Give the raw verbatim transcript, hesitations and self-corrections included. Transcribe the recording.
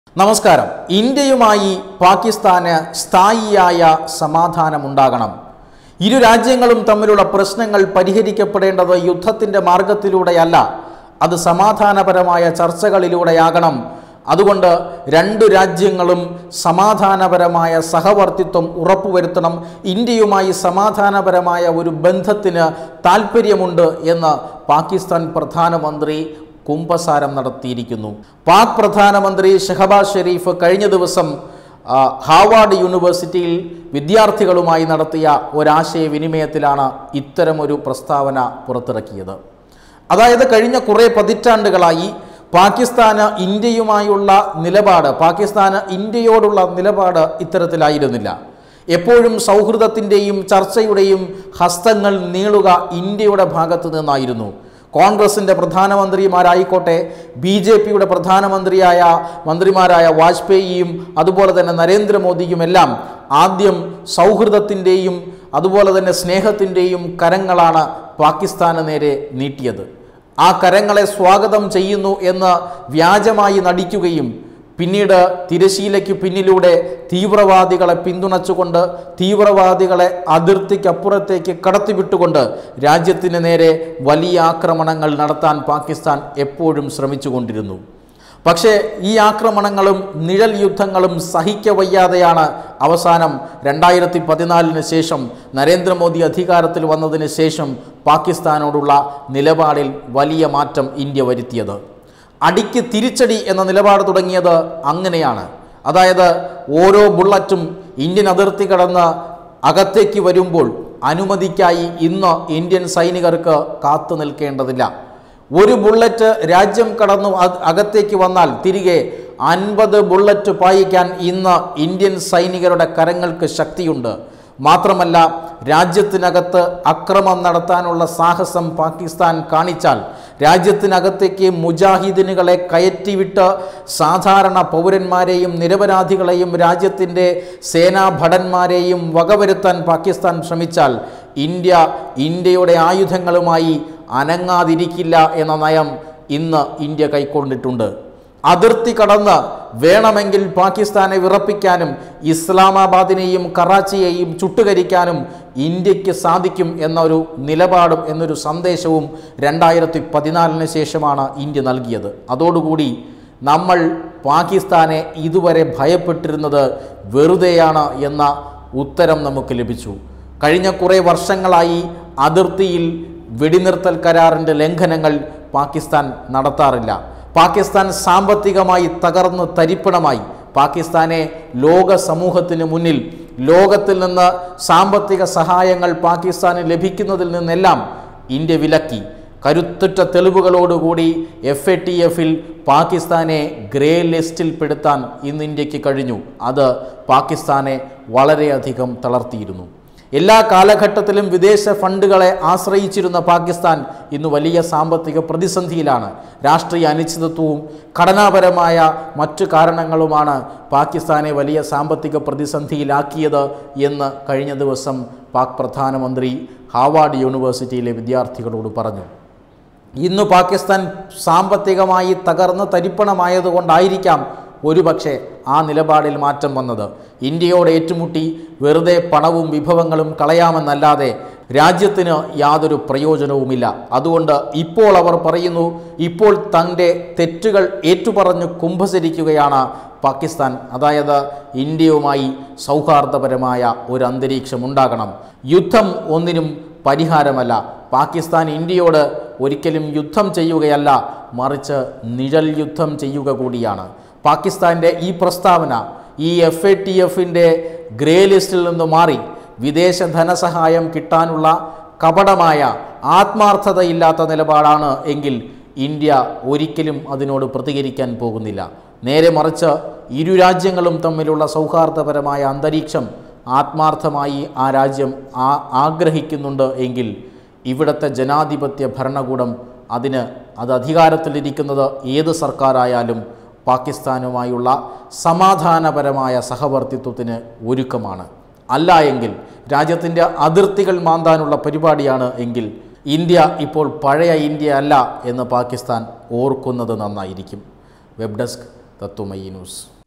നമസ്കാരം. ഇന്ത്യയുമായി പാകിസ്ഥാന് സ്ഥായിയായ സമാധാനമുണ്ടാകണം. ഇരു രാജ്യങ്ങളും തമ്മിലുള്ള പ്രശ്നങ്ങൾ പരിഹരിക്കപ്പെടേണ്ടത് യുദ്ധത്തിൻ്റെ മാർഗത്തിലൂടെയല്ല, അത് സമാധാനപരമായ ചർച്ചകളിലൂടെയാകണം. അതുകൊണ്ട് രണ്ടു രാജ്യങ്ങളും സമാധാനപരമായ സഹവർത്തിത്വം ഉറപ്പുവരുത്തണം. ഇന്ത്യയുമായി സമാധാനപരമായ ഒരു ബന്ധത്തിന് താൽപ്പര്യമുണ്ട് എന്ന് പാകിസ്ഥാൻ പ്രധാനമന്ത്രി കുംഭസാരം നടത്തിയിരിക്കുന്നു. പാക് പ്രധാനമന്ത്രി ഷഹബാസ് ഷെരീഫ് കഴിഞ്ഞ ദിവസം ഹാർവാർഡ് യൂണിവേഴ്സിറ്റിയിൽ വിദ്യാർത്ഥികളുമായി നടത്തിയ ഒരാശയവിനിമയത്തിലാണ് ഇത്തരമൊരു പ്രസ്താവന പുറത്തിറക്കിയത്. അതായത് കഴിഞ്ഞ കുറേ പതിറ്റാണ്ടുകളായി പാകിസ്ഥാന് ഇന്ത്യയുമായുള്ള നിലപാട് പാകിസ്ഥാന് ഇന്ത്യയോടുള്ള നിലപാട് ഇത്തരത്തിലായിരുന്നില്ല. എപ്പോഴും സൗഹൃദത്തിൻ്റെയും ചർച്ചയുടെയും ഹസ്തങ്ങൾ നീളുക ഇന്ത്യയുടെ ഭാഗത്തു നിന്നായിരുന്നു. കോൺഗ്രസിൻ്റെ പ്രധാനമന്ത്രിമാരായിക്കോട്ടെ, ബി ജെ പിയുടെ പ്രധാനമന്ത്രിയായ മന്ത്രിമാരായ വാജ്പേയിയും അതുപോലെ തന്നെ നരേന്ദ്രമോദിയുമെല്ലാം ആദ്യം സൗഹൃദത്തിൻ്റെയും അതുപോലെ തന്നെ സ്നേഹത്തിൻ്റെയും കരങ്ങളാണ് പാകിസ്ഥാന് നേരെ നീട്ടിയത്. ആ കരങ്ങളെ സ്വാഗതം ചെയ്യുന്നു എന്ന് വ്യാജമായി നടിക്കുകയും പിന്നീട് തിരശീലയ്ക്ക് പിന്നിലൂടെ തീവ്രവാദികളെ പിന്തുണച്ചുകൊണ്ട് തീവ്രവാദികളെ അതിർത്തിക്കപ്പുറത്തേക്ക് കടത്തിവിട്ടുകൊണ്ട് രാജ്യത്തിന് നേരെ വലിയ ആക്രമണങ്ങൾ നടത്താൻ പാകിസ്ഥാൻ എപ്പോഴും ശ്രമിച്ചുകൊണ്ടിരുന്നു. പക്ഷേ ഈ ആക്രമണങ്ങളും നിഴൽ യുദ്ധങ്ങളും സഹിക്കവയ്യാതെയാണ് അവസാനം രണ്ടായിരത്തി പതിനാലിന് ശേഷം നരേന്ദ്രമോദി അധികാരത്തിൽ വന്നതിന് ശേഷം പാകിസ്ഥാനോടുള്ള നിലപാടിൽ വലിയ മാറ്റം ഇന്ത്യ വരുത്തിയത്. അടിക്ക് തിരിച്ചടി എന്ന നിലപാട് തുടങ്ങിയത് അങ്ങനെയാണ്. അതായത് ഓരോ ബുള്ളറ്റും ഇന്ത്യൻ അതിർത്തി കടന്ന് അകത്തേക്ക് വരുമ്പോൾ അനുമതിക്കായി ഇന്ന് ഇന്ത്യൻ സൈനികർക്ക് കാത്തു നിൽക്കേണ്ടതില്ല. ഒരു ബുള്ളറ്റ് രാജ്യം കടന്നു അകത്തേക്ക് വന്നാൽ തിരികെ അൻപത് ബുള്ളറ്റ് പായിക്കാൻ ഇന്ന് ഇന്ത്യൻ സൈനികരുടെ കരങ്ങൾക്ക് ശക്തിയുണ്ട്. മാത്രമല്ല, രാജ്യത്തിനകത്ത് അക്രമം നടത്താനുള്ള സാഹസം പാകിസ്ഥാൻ കാണിച്ചാൽ രാജ്യത്തിനകത്തേക്ക് മുജാഹിദിനുകളെ കയറ്റിവിട്ട് സാധാരണ പൗരന്മാരെയും നിരപരാധികളെയും രാജ്യത്തിൻ്റെ സേനാഭടന്മാരെയും വകവരുത്താൻ പാകിസ്ഥാൻ ശ്രമിച്ചാൽ ഇന്ത്യ ഇന്ത്യയുടെ ആയുധങ്ങളുമായി അനങ്ങാതിരിക്കില്ല എന്ന നയം ഇന്ന് ഇന്ത്യ കൈക്കൊണ്ടിട്ടുണ്ട്. അതിർത്തി കടന്ന് വേണമെങ്കിൽ പാകിസ്ഥാനെ വിറപ്പിക്കാനും ഇസ്ലാമാബാദിനെയും കറാച്ചിയെയും ചുട്ടുകരിക്കാനും ഇന്ത്യക്ക് സാധിക്കും എന്നൊരു നിലപാടും എന്നൊരു സന്ദേശവും രണ്ടായിരത്തി പതിനാലിന് ശേഷമാണ് ഇന്ത്യ നൽകിയത്. അതോടുകൂടി നമ്മൾ പാകിസ്ഥാനെ ഇതുവരെ ഭയപ്പെട്ടിരുന്നത് വെറുതെയാണ് എന്ന ഉത്തരം നമുക്ക് ലഭിച്ചു. കഴിഞ്ഞ കുറേ വർഷങ്ങളായി അതിർത്തിയിൽ വെടിനിർത്തൽ കരാറിൻ്റെ ലംഘനങ്ങൾ പാകിസ്ഥാൻ നടത്താറില്ല. പാകിസ്ഥാൻ സാമ്പത്തികമായി തകർന്ന് തരിപ്പണമായി. പാകിസ്ഥാനെ ലോക സമൂഹത്തിന് മുന്നിൽ ലോകത്തിൽ നിന്ന് സാമ്പത്തിക സഹായങ്ങൾ പാകിസ്ഥാന് ലഭിക്കുന്നതിൽ നിന്നെല്ലാം ഇന്ത്യ വിലക്കി. കരുത്തുറ്റ തെളിവുകളോടുകൂടി എഫ് എ ടി എഫിൽ പാകിസ്ഥാനെ ഗ്രേ ലിസ്റ്റിൽ പെടുത്താൻ ഇന്ന് ഇന്ത്യക്ക് കഴിഞ്ഞു. അത് പാകിസ്ഥാനെ വളരെയധികം തളർത്തിയിരുന്നു. എല്ലാ കാലഘട്ടത്തിലും വിദേശ ഫണ്ടുകളെ ആശ്രയിച്ചിരുന്ന പാകിസ്ഥാൻ ഇന്ന് വലിയ സാമ്പത്തിക പ്രതിസന്ധിയിലാണ്. രാഷ്ട്രീയ അനിശ്ചിതത്വവും ഘടനാപരമായ മറ്റു കാരണങ്ങളുമാണ് പാകിസ്ഥാനെ വലിയ സാമ്പത്തിക പ്രതിസന്ധിയിലാക്കിയത് എന്ന് കഴിഞ്ഞ ദിവസം പാക് പ്രധാനമന്ത്രി ഹാർവാർഡ് യൂണിവേഴ്സിറ്റിയിലെ വിദ്യാർത്ഥികളോട് പറഞ്ഞു. ഇന്ന് പാകിസ്ഥാൻ സാമ്പത്തികമായി തകർന്ന് തരിപ്പണമായതുകൊണ്ടായിരിക്കാം ഒരുപക്ഷെ ആ നിലപാടിൽ മാറ്റം വന്നത്. ഇന്ത്യയോട് ഏറ്റുമുട്ടി വെറുതെ പണവും വിഭവങ്ങളും കളയാമെന്നല്ലാതെ രാജ്യത്തിന് യാതൊരു പ്രയോജനവുമില്ല. അതുകൊണ്ട് ഇപ്പോൾ അവർ പറയുന്നു, ഇപ്പോൾ തൻ്റെ തെറ്റുകൾ ഏറ്റുപറഞ്ഞ് കുംഭസരിക്കുകയാണ് പാകിസ്ഥാൻ. അതായത് ഇന്ത്യയുമായി സൗഹാർദ്ദപരമായ ഒരു അന്തരീക്ഷം ഉണ്ടാകണം. യുദ്ധം ഒന്നിനും പരിഹാരമല്ല. പാകിസ്ഥാൻ ഇന്ത്യയോട് ഒരിക്കലും യുദ്ധം ചെയ്യുകയല്ല, മറിച്ച് നിഴൽ യുദ്ധം ചെയ്യുക കൂടിയാണ്. പാകിസ്ഥാൻ്റെ ഈ പ്രസ്താവന ഈ എഫ് എ ടി എഫിൻ്റെ ഗ്രേ ലിസ്റ്റിൽ നിന്ന് മാറി വിദേശ ധനസഹായം കിട്ടാനുള്ള കപടമായ ആത്മാർത്ഥതയില്ലാത്ത നിലപാടാണ് എങ്കിൽ ഇന്ത്യ ഒരിക്കലും അതിനോട് പ്രതികരിക്കാൻ പോകുന്നില്ല. നേരെ മറിച്ച് ഇരു രാജ്യങ്ങളും തമ്മിലുള്ള സൗഹാർദ്ദപരമായ അന്തരീക്ഷം ആത്മാർത്ഥമായി ആ രാജ്യം ആ ആഗ്രഹിക്കുന്നുണ്ട് എങ്കിൽ ഇവിടുത്തെ ജനാധിപത്യ ഭരണകൂടം അതിന് അത് അധികാരത്തിലിരിക്കുന്നത് ഏത് സർക്കാരായാലും പാകിസ്ഥാനുമായുള്ള സമാധാനപരമായ സഹവർത്തിത്വത്തിന് ഒരുക്കമാണ്. അല്ല എങ്കിൽ രാജ്യത്തിൻ്റെ അതിർത്തികൾ മാന്താനുള്ള പരിപാടിയാണ് എങ്കിൽ ഇന്ത്യ ഇപ്പോൾ പഴയ ഇന്ത്യ അല്ല എന്ന് പാകിസ്ഥാൻ ഓർക്കുന്നത് നന്നായിരിക്കും. വെബ് ഡെസ്ക് തത്തുമൈ ന്യൂസ്.